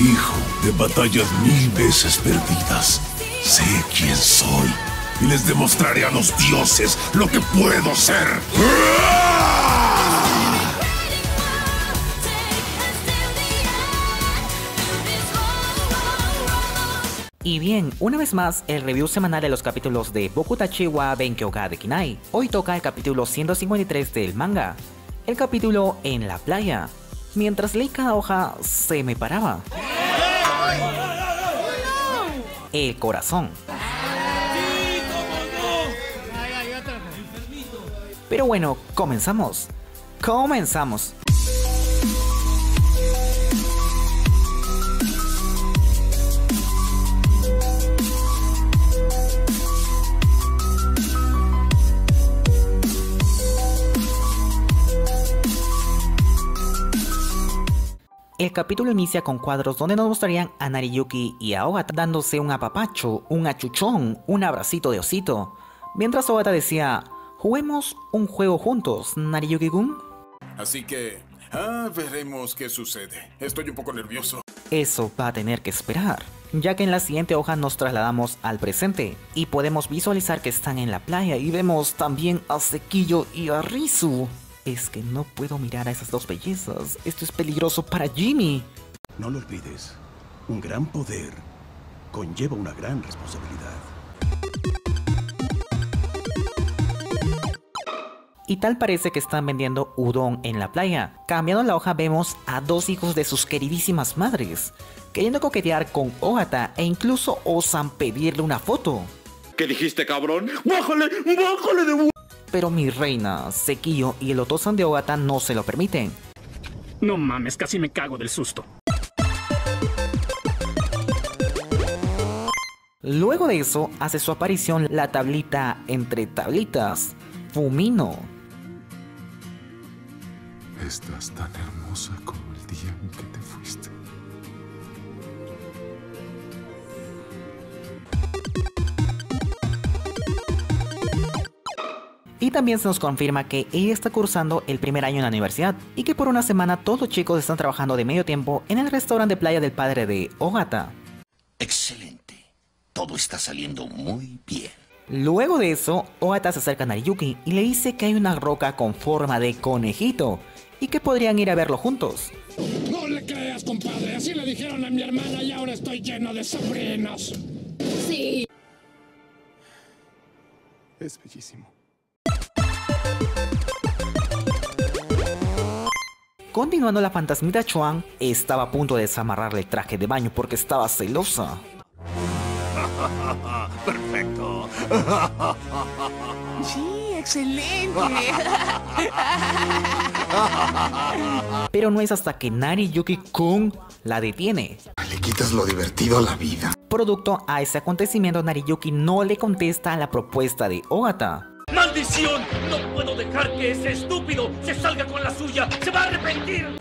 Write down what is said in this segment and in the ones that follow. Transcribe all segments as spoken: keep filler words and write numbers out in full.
Hijo de batallas mil veces perdidas, sé quién soy y les demostraré a los dioses lo que puedo ser. Y bien, una vez más, el review semanal de los capítulos de Bokutachi wa Benkyou ga Dekinai. Hoy toca el capítulo ciento cincuenta y tres del manga, el capítulo En la playa. Mientras leí cada hoja, se me paraba el corazón. Pero bueno, comenzamos. Comenzamos. El capítulo inicia con cuadros donde nos mostrarían a Nariyuki y a Ogata dándose un apapacho, un achuchón, un abracito de osito. Mientras Ogata decía, juguemos un juego juntos, Nariyuki-kun. Así que, ah, veremos qué sucede. Estoy un poco nervioso. Eso va a tener que esperar, ya que en la siguiente hoja nos trasladamos al presente y podemos visualizar que están en la playa y vemos también a Sekiyo y a Rizu. Es que no puedo mirar a esas dos bellezas. Esto es peligroso para Jimmy. No lo olvides. Un gran poder conlleva una gran responsabilidad. Y tal parece que están vendiendo udon en la playa. Cambiando la hoja vemos a dos hijos de sus queridísimas madres, queriendo coquetear con Ogata e incluso osan pedirle una foto. ¿Qué dijiste, cabrón? ¡Bájale! ¡Bájale de... Pero mi reina, Sekiyo y el Otosan de Ogata no se lo permiten. No mames, casi me cago del susto. Luego de eso, hace su aparición la tablita entre tablitas, Fumino. Estás tan hermosa como el día en que te fuiste. Y también se nos confirma que ella está cursando el primer año en la universidad y que por una semana todos los chicos están trabajando de medio tiempo en el restaurante de playa del padre de Ogata. Excelente. Todo está saliendo muy bien. Luego de eso, Ogata se acerca a Nariyuki y le dice que hay una roca con forma de conejito y que podrían ir a verlo juntos. No le creas, compadre. Así le dijeron a mi hermana y ahora estoy lleno de sobrinos. Sí. Es bellísimo. Continuando, la fantasmita Chuan estaba a punto de desamarrarle el traje de baño porque estaba celosa. Perfecto. Sí, excelente. Pero no es hasta que Nariyuki-kun la detiene. Le quitas lo divertido a la vida. Producto a ese acontecimiento, Nariyuki no le contesta a la propuesta de Ogata. ¡Maldición! ¡No puedo dejar que ese estúpido se salga con la suya! ¡Se va a arrepentir!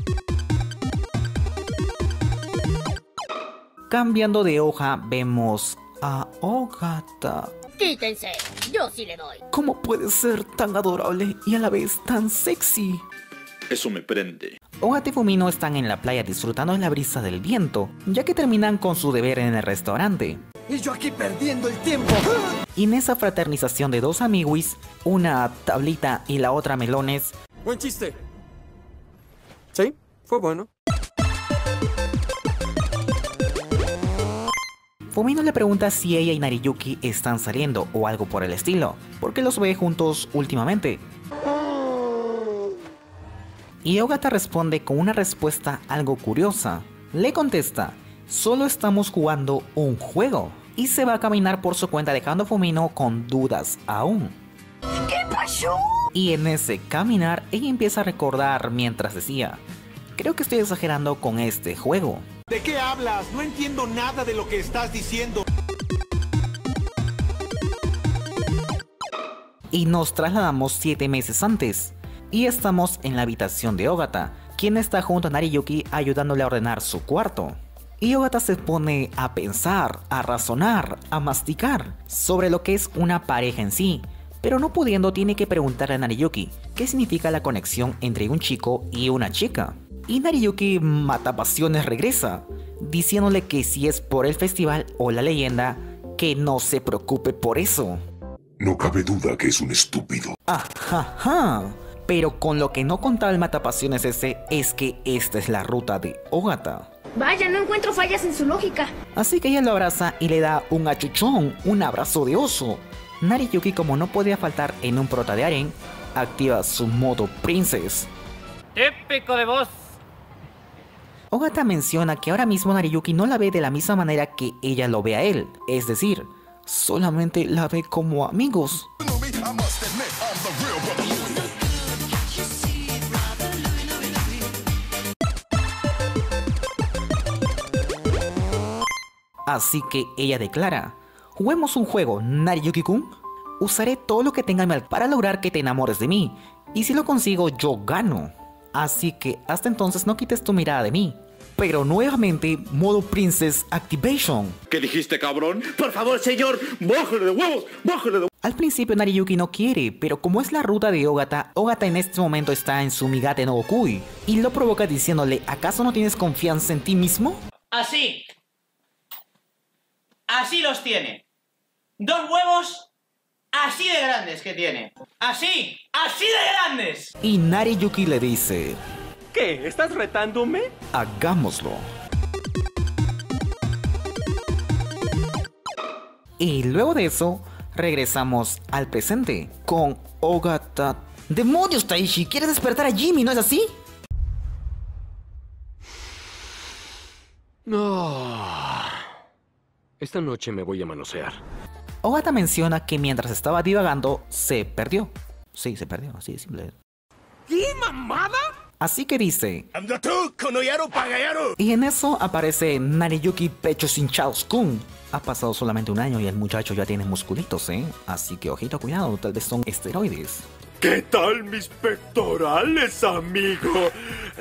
Cambiando de hoja, vemos a Ogata. Quítense, yo sí le doy. ¿Cómo puede ser tan adorable y a la vez tan sexy? Eso me prende. Ogata y Fumino están en la playa disfrutando de la brisa del viento, ya que terminan con su deber en el restaurante. Y yo aquí perdiendo el tiempo. Y en esa fraternización de dos amiguis, una tablita y la otra melones. Buen chiste. Sí, fue bueno. Fumino le pregunta si ella y Nariyuki están saliendo o algo por el estilo, porque los ve juntos últimamente. Y Ogata responde con una respuesta algo curiosa. Le contesta, solo estamos jugando un juego. Y se va a caminar por su cuenta dejando a Fumino con dudas aún. ¿Qué pasó? Y en ese caminar ella empieza a recordar mientras decía, creo que estoy exagerando con este juego. ¿De qué hablas? No entiendo nada de lo que estás diciendo. Y nos trasladamos siete meses antes. Y estamos en la habitación de Ogata, quien está junto a Nariyuki ayudándole a ordenar su cuarto. Y Ogata se pone a pensar, a razonar, a masticar sobre lo que es una pareja en sí, pero no pudiendo tiene que preguntarle a Nariyuki qué significa la conexión entre un chico y una chica. Y Nariyuki matapasiones regresa, diciéndole que si es por el festival o la leyenda, que no se preocupe por eso. No cabe duda que es un estúpido. Ajaja. Pero con lo que no contaba el matapasiones ese es que esta es la ruta de Ogata. Vaya, no encuentro fallas en su lógica. Así que ella lo abraza y le da un achuchón, un abrazo de oso. Nariyuki, como no podía faltar en un prota de Aren, activa su modo Princess. Típico de vos. Ogata menciona que ahora mismo Nariyuki no la ve de la misma manera que ella lo ve a él, es decir, solamente la ve como amigos. Así que ella declara: juguemos un juego, Nariyuki-kun. Usaré todo lo que tenga en mi alcance para lograr que te enamores de mí, y si lo consigo yo gano. Así que hasta entonces no quites tu mirada de mí. Pero nuevamente, modo Princess Activation. ¿Qué dijiste, cabrón? Por favor, señor, bájale de huevos, bájale de huevos. Al principio Nariyuki no quiere, pero como es la ruta de Ogata, Ogata en este momento está en su Migate no Gokui y lo provoca diciéndole: ¿acaso no tienes confianza en ti mismo? Así. Así los tiene. Dos huevos así de grandes que tiene. Así, así de grandes. Y Nariyuki le dice: ¿qué? ¿Estás retándome? Hagámoslo. Y luego de eso, regresamos al presente con Ogata. ¡Demonios, Taishi! ¿Quieres despertar a Jimmy, no es así? No. Esta noche me voy a manosear. Ogata menciona que mientras estaba divagando, se perdió. Sí, se perdió, así de simple. ¿Qué mamada? Así que dice: y en eso aparece Nariyuki Pechos Hinchados Kun. Ha pasado solamente un año y el muchacho ya tiene musculitos, ¿eh? Así que ojito, cuidado, tal vez son esteroides. ¿Qué tal mis pectorales, amigo?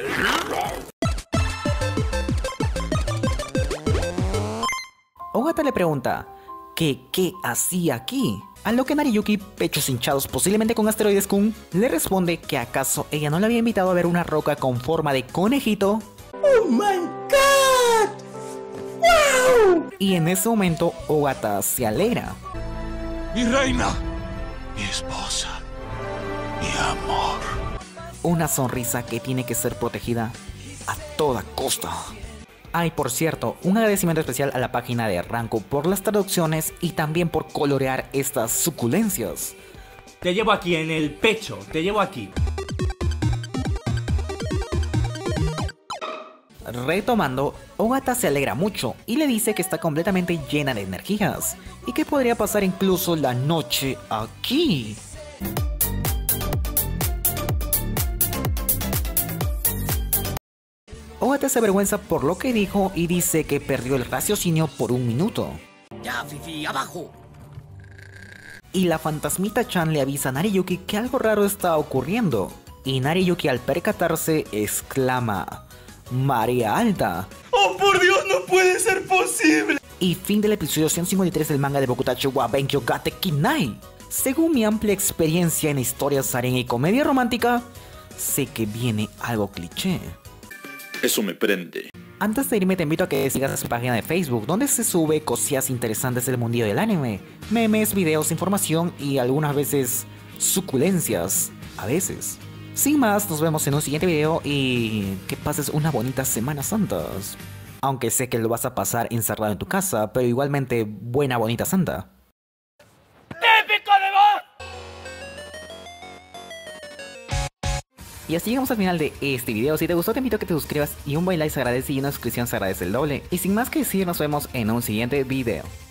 Ogata le pregunta que qué hacía aquí, a lo que Nariyuki, pechos hinchados posiblemente con asteroides Kun, le responde que acaso ella no le había invitado a ver una roca con forma de conejito. ¡Oh my god! ¡Wow! Y en ese momento Ogata se alegra. Mi reina, mi esposa, mi amor. Una sonrisa que tiene que ser protegida a toda costa. Ay, por cierto, un agradecimiento especial a la página de Ranko por las traducciones y también por colorear estas suculencias. Te llevo aquí en el pecho, te llevo aquí. Retomando, Ogata se alegra mucho y le dice que está completamente llena de energías y que podría pasar incluso la noche aquí. Ogata se avergüenza por lo que dijo y dice que perdió el raciocinio por un minuto. Ya, Fifi, abajo. Y la fantasmita Chan le avisa a Nariyuki que algo raro está ocurriendo. Y Nariyuki, al percatarse, exclama: ¡Marea alta! ¡Oh, por Dios, no puede ser posible! Y fin del episodio ciento cincuenta y tres del manga de Bokutachi wa Benkyou ga Tekinai. Según mi amplia experiencia en historias aren y comedia romántica, sé que viene algo cliché. Eso me prende. Antes de irme te invito a que sigas a su página de Facebook, donde se sube cosillas interesantes del mundillo del anime, memes, videos, información y algunas veces suculencias, a veces. Sin más, nos vemos en un siguiente video y que pases una bonita Semana Santa. Aunque sé que lo vas a pasar encerrado en tu casa, pero igualmente buena bonita Santa. ¡Típico de vos! Y así llegamos al final de este video. Si te gustó te invito a que te suscribas y un buen like se agradece y una suscripción se agradece el doble. Y sin más que decir, nos vemos en un siguiente video.